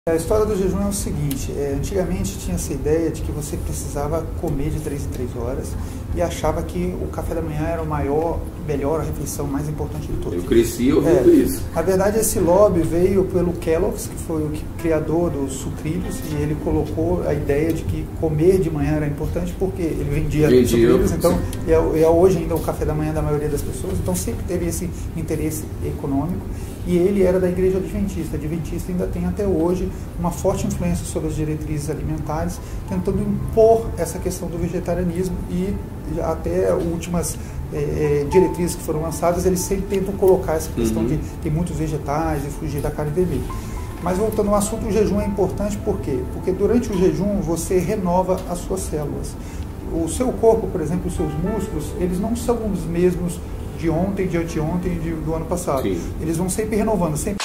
A história do jejum é o seguinte, antigamente tinha essa ideia de que você precisava comer de 3 em 3 horas e achava que o café da manhã era melhor, a refeição mais importante de todas. Eu cresci ouvindo isso. Na verdade, esse lobby veio pelo Kellogg's, que foi o criador dos sucrilhos, e ele colocou a ideia de que comer de manhã era importante porque ele vendia sucrilhos, então é hoje ainda o café da manhã da maioria das pessoas, então sempre teve esse interesse econômico. E ele era da Igreja Adventista. A Adventista ainda tem até hoje uma forte influência sobre as diretrizes alimentares, tentando impor essa questão do vegetarianismo, e até últimas diretrizes que foram lançadas, eles sempre tentam colocar essa questão de ter muitos vegetais e fugir da carne vermelha. Mas voltando ao assunto, o jejum é importante por quê? Porque durante o jejum você renova as suas células. O seu corpo, por exemplo, os seus músculos, eles não são os mesmos de ontem, de anteontem e do ano passado. Sim. Eles vão sempre renovando, sempre